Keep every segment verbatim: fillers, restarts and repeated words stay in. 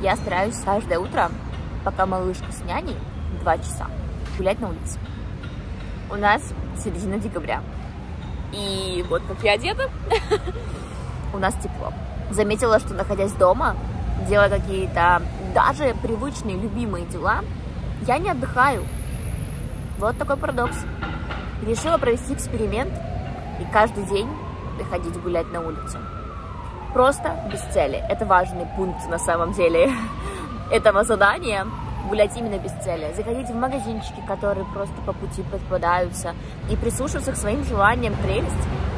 Я стараюсь каждое утро, пока малышка с няней, два часа, гулять на улице. У нас середина декабря. И вот как я одета, у нас тепло. Заметила, что, находясь дома, делая какие-то даже привычные, любимые дела, я не отдыхаю. Вот такой парадокс. Решила провести эксперимент и каждый день выходить гулять на улицу. Просто без цели. Это важный пункт на самом деле этого задания. Гулять именно без цели. Заходить в магазинчики, которые просто по пути попадаются, и прислушиваться к своим желаниям. Прелесть.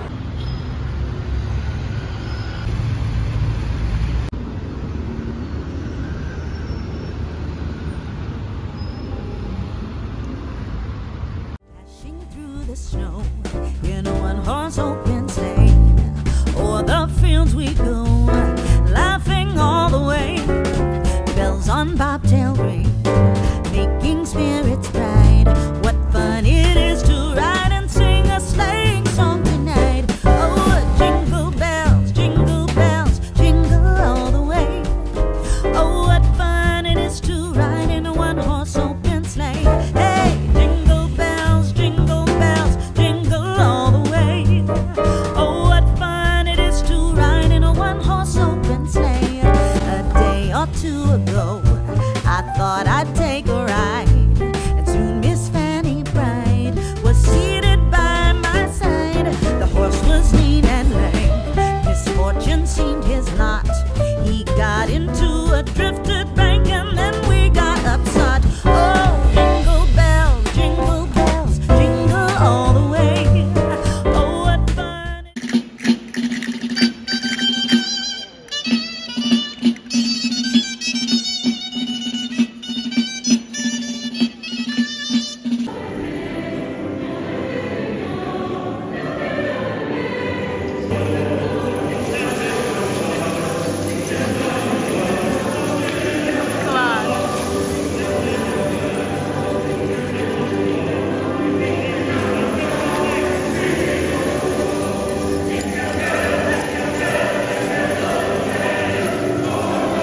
On bobtail ring, making spirits bright. What fun it is to ride and sing a sleighing song tonight. Oh, jingle bells, jingle bells, jingle all the way. Oh, what fun it is to ride in a one-horse open sleigh. Hey, jingle bells, jingle bells, jingle all the way. Oh, what fun it is to ride in a one-horse open sleigh. A day or two ago, I thought I'd take a ride, and soon Miss Fanny Bright was seated by my side. The horse was lean and lame, misfortune seemed his lot. He got into a drifted bank and then we got upset. Oh, jingle bells, jingle bells, jingle all the way. Oh, what fun.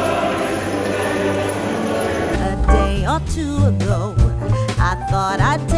Two ago, I thought I'd